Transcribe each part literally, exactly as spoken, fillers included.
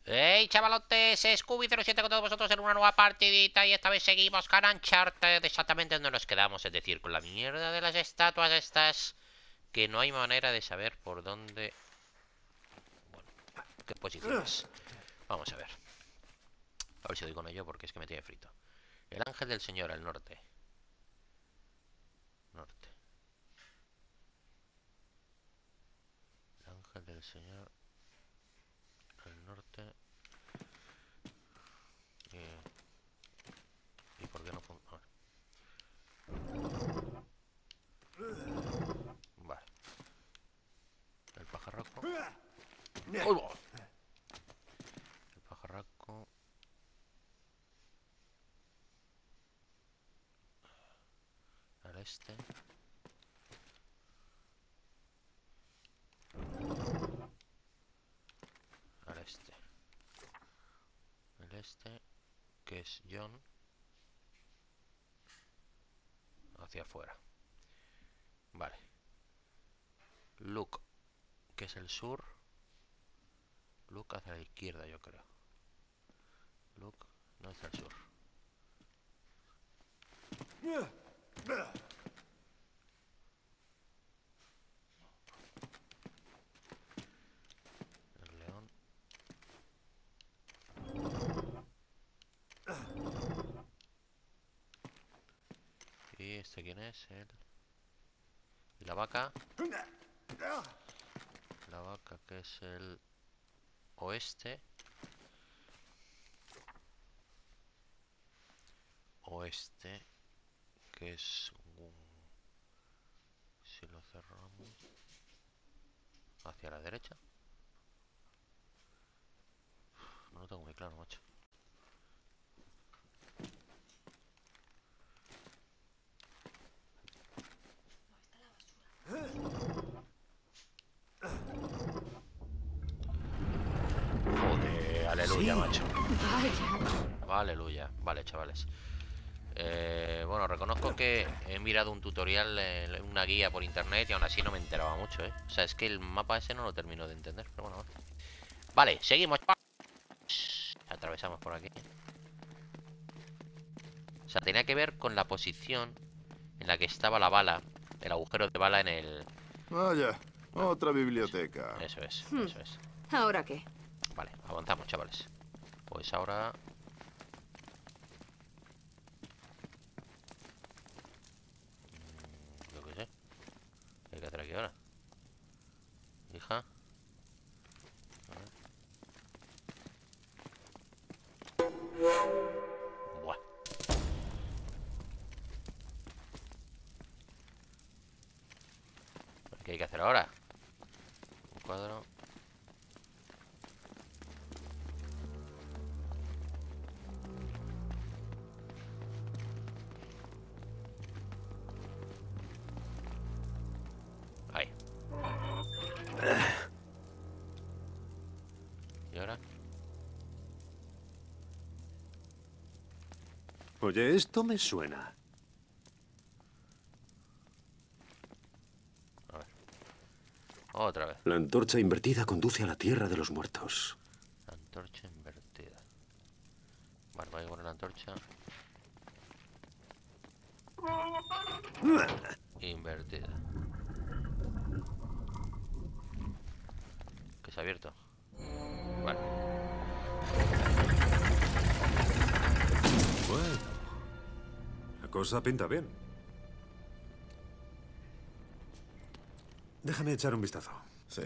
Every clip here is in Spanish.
Hey chavalotes, Scooby cero siete con todos vosotros en una nueva partidita y esta vez seguimos con Uncharted exactamente donde nos quedamos, es decir, con la mierda de las estatuas estas que no hay manera de saber por dónde... Bueno, qué posiciones. Vamos a ver. A ver si doy con ello porque es que me tiene frito. El ángel del señor al norte. Norte. El ángel del señor al norte. ¿Y, ¿y por qué no funciona? Vale. El pajarraco. ¡Uy! El pajarraco. Al este. Al este. El este, que es John, hacia afuera. Vale. Luke, que es el sur. Luke hacia la izquierda, yo creo. Luke no hacia el sur. El león. ¿Y este quién es? El... ¿Y la vaca? La vaca, que es el oeste. Oeste, que es... Si lo cerramos... ¿Hacia la derecha? No lo tengo muy claro, macho. Joder, aleluya, Sí. macho. Vaya. Aleluya. Vale, chavales. Eh, bueno, reconozco que he mirado un tutorial, eh, una guía por internet y aún así no me enteraba mucho, ¿eh? O sea, es que el mapa ese no lo termino de entender, pero bueno. Vale, seguimos. Atravesamos por aquí. O sea, tenía que ver con la posición en la que estaba la bala, el agujero de bala en el... Vaya, Bueno, otra biblioteca. Eso es, Hmm. eso es. ¿Ahora qué? Vale, avanzamos, chavales. Pues ahora... mm, Yo qué sé. ¿Qué hay que hacer aquí ahora? Hija. A ver. Buah. ¿Qué hay que hacer ahora? Un cuadro. Ahí. ¿Y ahora? Oye, esto me suena. A ver. Otra vez. La antorcha invertida conduce a la tierra de los muertos. La antorcha invertida. Vale, voy a poner la antorcha invertida. Que se ha abierto. Vale. Bueno, la cosa pinta bien. Déjame echar un vistazo. Sí.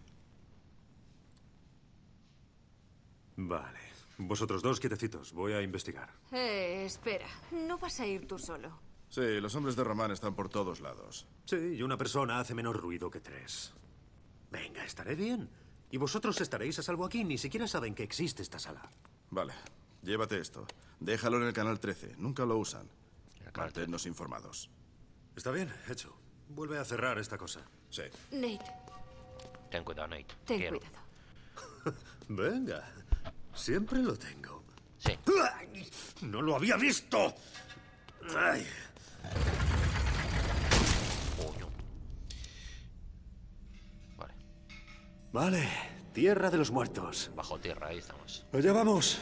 Vale. Vosotros dos quietecitos. Voy a investigar. Eh, espera. No vas a ir tú solo. Sí, los hombres de Román están por todos lados. Sí, y una persona hace menos ruido que tres. Venga, estaré bien. Y vosotros estaréis a salvo aquí. Ni siquiera saben que existe esta sala. Vale, llévate esto. Déjalo en el canal trece. Nunca lo usan. El canal trece. Manténnos informados. Está bien, hecho. Vuelve a cerrar esta cosa. Sí. Nate, Ten cuidado, Nate. ten Quiero. cuidado. Venga. Siempre lo tengo. Sí. ¡Ay! ¡No lo había visto! ¡Ay! Coño. Vale. Vale, Tierra de los muertos. Bajo tierra, ahí estamos. Allá vamos.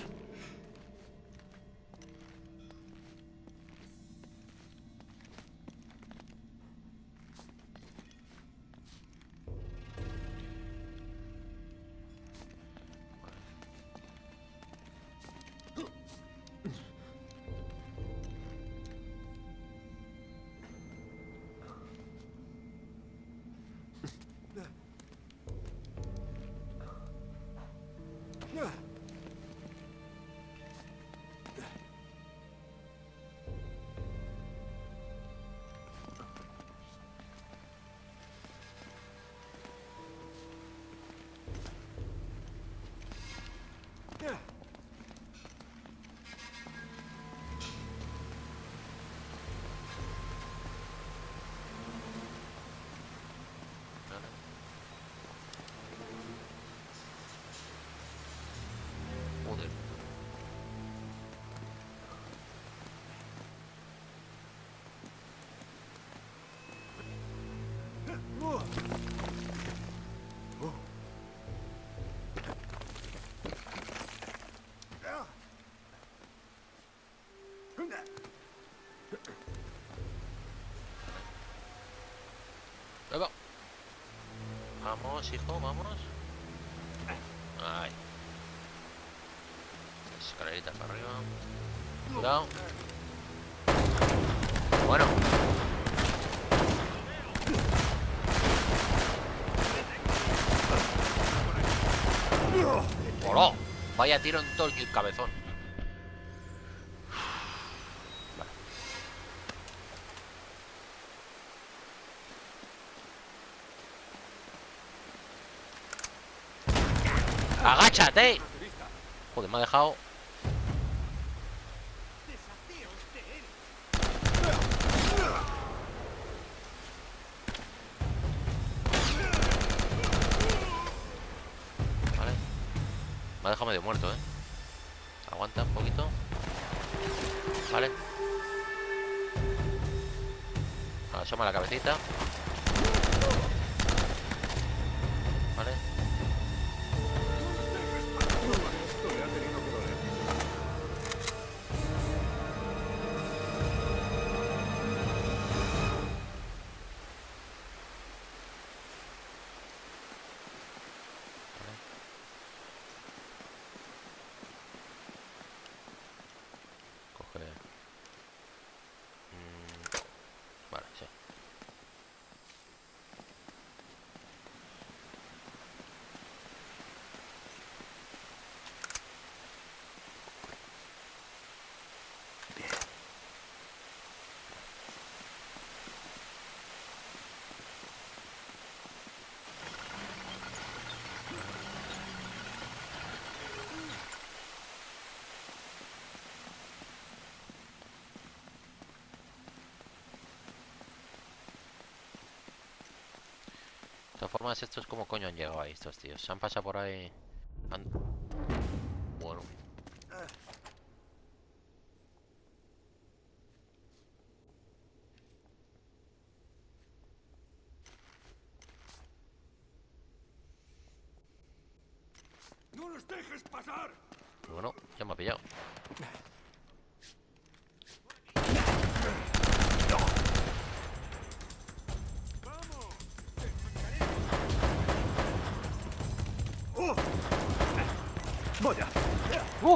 Joder. Ahí va. Vamos, hijo, vamos. Ay. Escalerita para arriba. Cuidado. Bueno. ¡Hola! Vaya tiro en todo el cabezón. Vale. ¡Agáchate! Joder, me ha dejado. Vale. Me ha dejado medio muerto, eh. Aguanta un poquito. Vale. Asoma la cabecita. Vale. Coge. Mm, vale, sí. De todas formas, estos como coño han llegado ahí, estos tíos. Se han pasado por ahí. Han... Bueno. ¡No los dejes pasar! Bueno, ya me ha pillado. ¡Vaya! ¡Uh!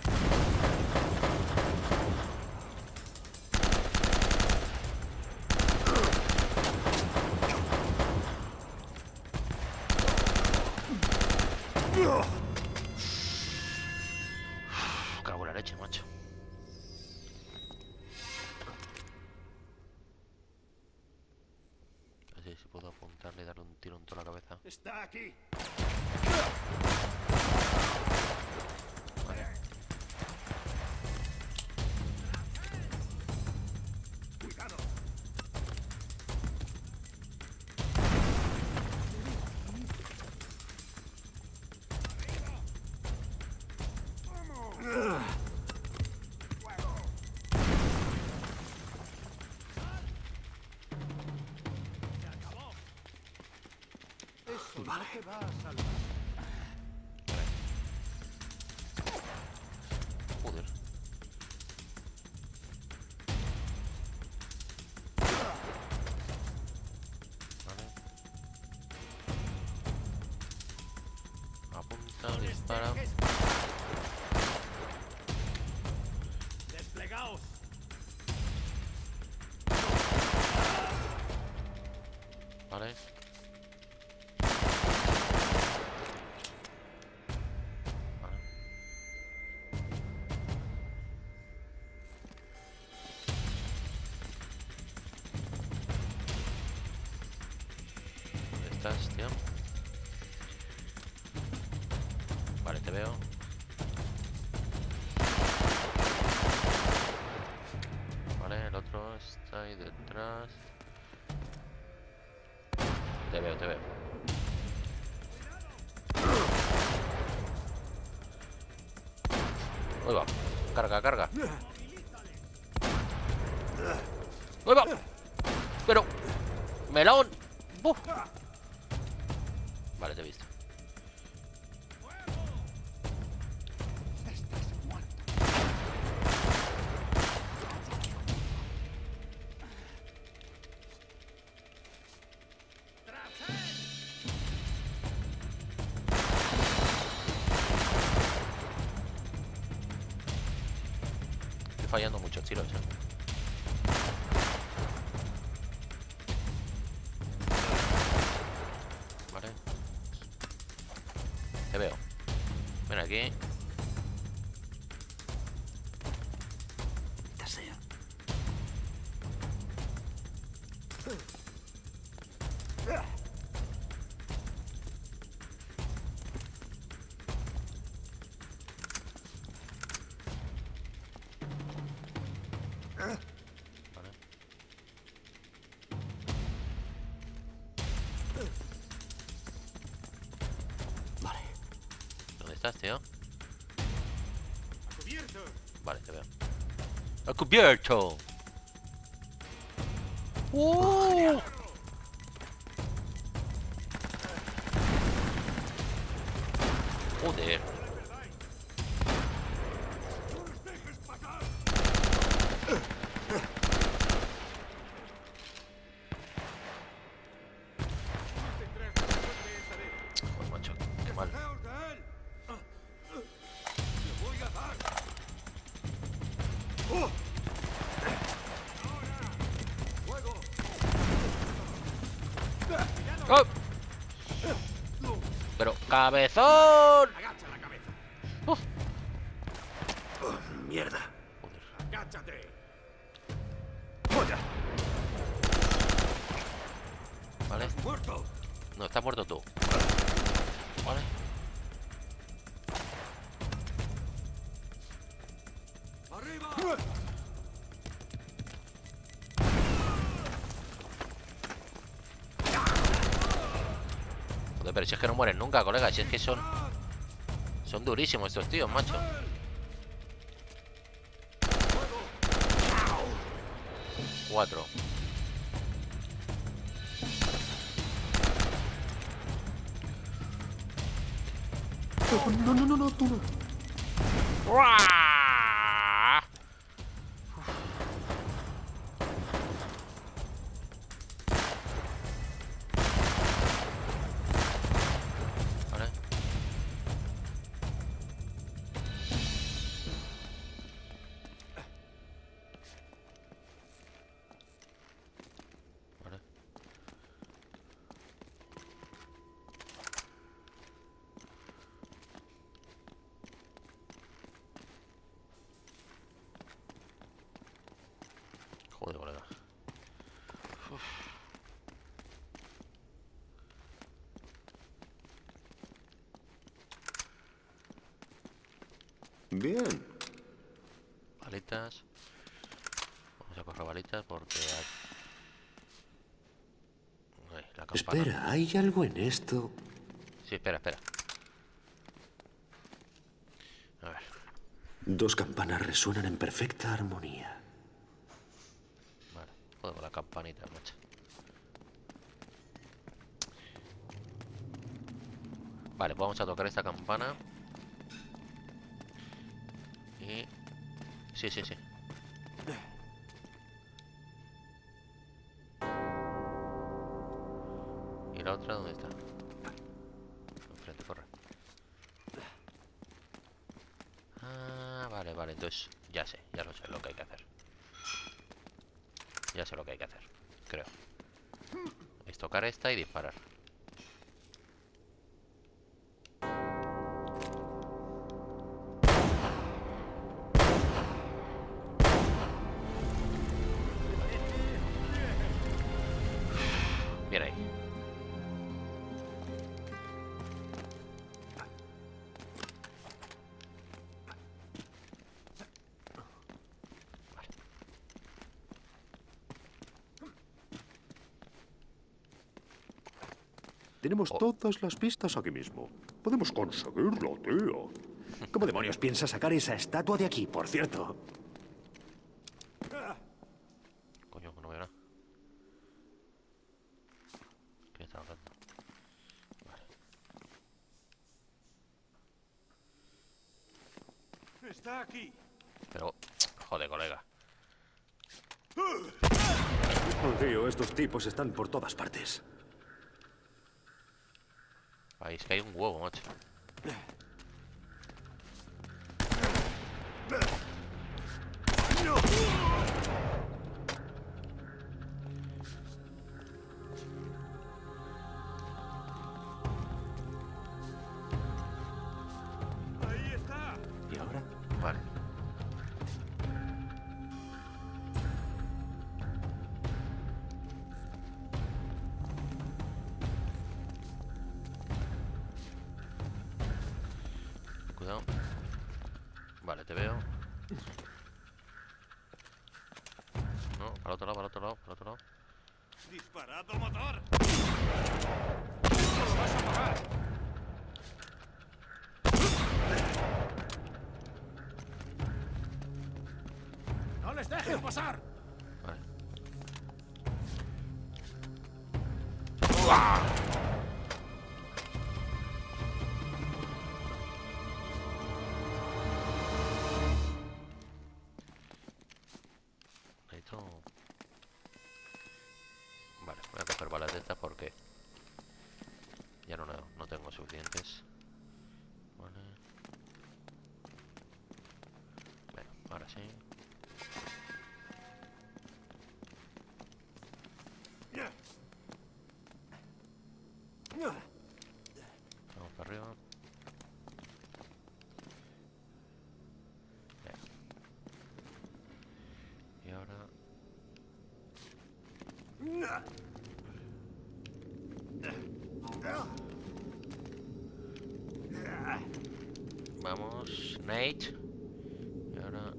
Cago en la leche, macho. Así si puedo apuntarle y darle un tiro en toda la cabeza. ¡Está aquí! Vale. ¡Cuidado! Vale. está, dispara. ¡Desplegaos! Vale. Vale. ¿Dónde estás, tío? Vale, te veo. Vale, el otro está ahí detrás. Te veo, te veo. Uy, va. Carga, carga. Uy, va. Pero... ¡Melón! ¡Buf! Vale, te he visto. Estoy fallando muchos tiros, ¿eh? Vale. Te veo. Ven aquí. Ya sea. Vale. Vale. ¿Dónde estás, tío? ¡Cubierto! Vale, te veo. ¡A cubierto! ¡Uh! Joder. Joder, macho, qué mal. ¡Oh! Pero, cabezón. ¡Agacha la cabeza! Uf. Oh, ¡mierda! Joder. ¡Agáchate! ¡Joya! Vale. ¡Muerto! No, estás muerto tú. Vale. ¡Arriba! Joder, pero si es que no mueren nunca, colega. Si es que son... Son durísimos estos tíos, macho. Cuatro. No, no, no, no, tú no. ¡Uah! Vale. Vale. Joder, colega. Uf. Bien. Balitas. Vamos a coger balitas porque... Ay, la campana. Espera, ¿hay algo en esto? Sí, espera, espera. A ver. Dos campanas resuenan en perfecta armonía. Vale. Joder, con la campanita, macho. Vale, pues vamos a tocar esta campana. Y... Sí, sí, sí. ¿Y la otra dónde está? Enfrente, corre. Vale, entonces ya sé, ya lo sé lo que hay que hacer. Ya sé lo que hay que hacer, creo. Es tocar esta y disparar. Bien ahí. Tenemos Oh. todas las pistas aquí mismo. Podemos conseguirlo, tío. ¿Cómo demonios piensas sacar esa estatua de aquí, por cierto? Coño, no veo nada. ¿Qué está hablando? Vale. Está aquí. Pero, joder, colega. Oh, tío, estos tipos están por todas partes. Ahí es que hay un huevo, macho. Ahí está. ¿Y ahora? Vale. Cuidado. Vale, te veo. No, para el otro lado, para el otro lado, para el otro lado. Disparad al motor. ¡Los vas a apagar! ¡No les dejes pasar! Vale. Necesito... Vale, voy a coger balas de estas porque ya no, no tengo suficientes. Vale. Bueno, ahora sí. Vamos para arriba. Bien. Y ahora... Vamos, Nate. Y ahora...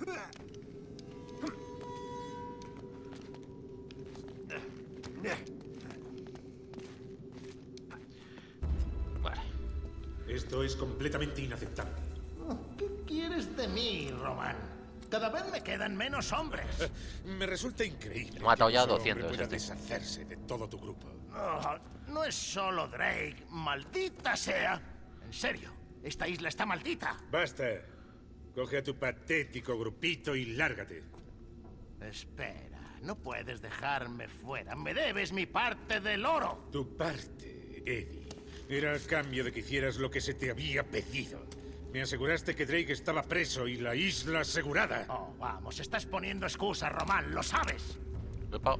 Vale. Esto es completamente inaceptable. ¿Qué quieres de mí, Román? Cada vez me quedan menos hombres. Me resulta increíble. Me ha matado que ya un solo doscientos hombre pueda este. deshacerse de todo tu grupo. Oh, no es solo Drake, maldita sea. En serio, esta isla está maldita. Basta. Coge a tu patético grupito y lárgate. Espera, no puedes dejarme fuera. Me debes mi parte del oro. Tu parte, Eddie, era a cambio de que hicieras lo que se te había pedido. Me aseguraste que Drake estaba preso y la isla asegurada. Oh, vamos, estás poniendo excusas, Román, lo sabes. Epa.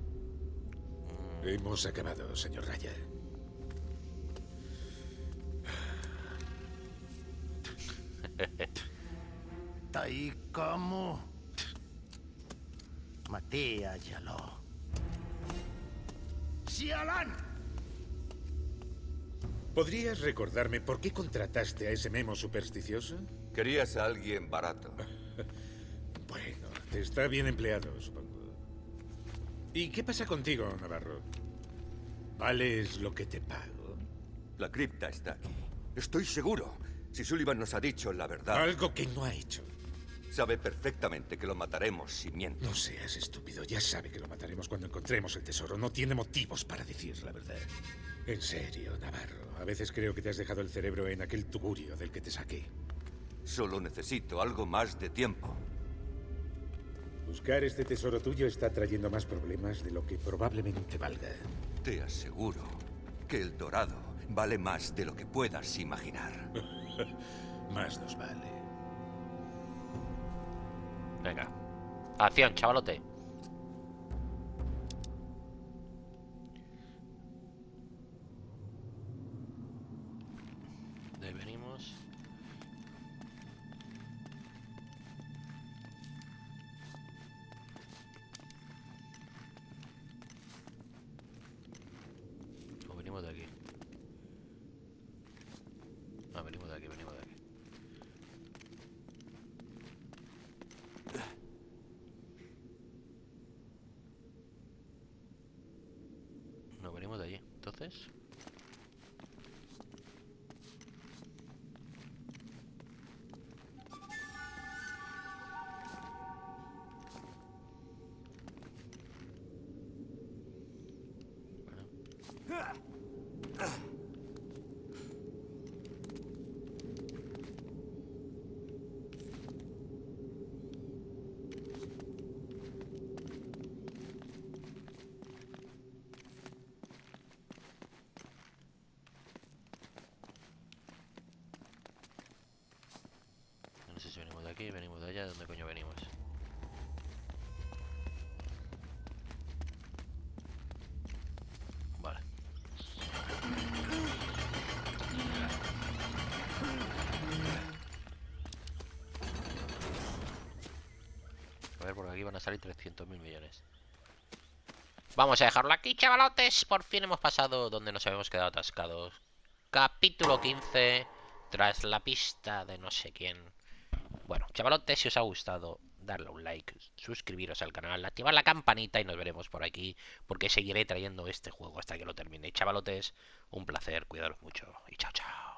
Hemos acabado, señor Raya. Taikamu. Matías Yaló. ¡Sialan! ¿Podrías recordarme por qué contrataste a ese memo supersticioso? Querías a alguien barato. Bueno, te está bien empleado, supongo. ¿Y qué pasa contigo, Navarro? ¿Vales lo que te pago? La cripta está aquí. Estoy seguro. Si Sullivan nos ha dicho la verdad, Algo que no ha hecho. sabe perfectamente que lo mataremos si miente. No seas estúpido. Ya sabe que lo mataremos cuando encontremos el tesoro. No tiene motivos para decir la verdad. En serio, Navarro. A veces creo que te has dejado el cerebro en aquel tugurio del que te saqué. Solo necesito algo más de tiempo. Buscar este tesoro tuyo está trayendo más problemas de lo que probablemente valga. Te aseguro que el dorado vale más de lo que puedas imaginar. Más nos vale. Venga. Acción, chavalote. De ahí venimos. O venimos de aquí. No, venimos de aquí, venimos de aquí. No, venimos de allí. Entonces... No sé si venimos de aquí, venimos de allá, ¿de dónde coño venimos? Vale. A ver, por aquí van a salir trescientos mil millones. Vamos a dejarlo aquí, chavalotes. Por fin hemos pasado donde nos habíamos quedado atascados. Capítulo quince. Tras la pista de no sé quién. Bueno, chavalotes, si os ha gustado, darle un like, suscribiros al canal, activar la campanita y nos veremos por aquí, porque seguiré trayendo este juego hasta que lo termine. Chavalotes, un placer, cuidaros mucho y chao, chao.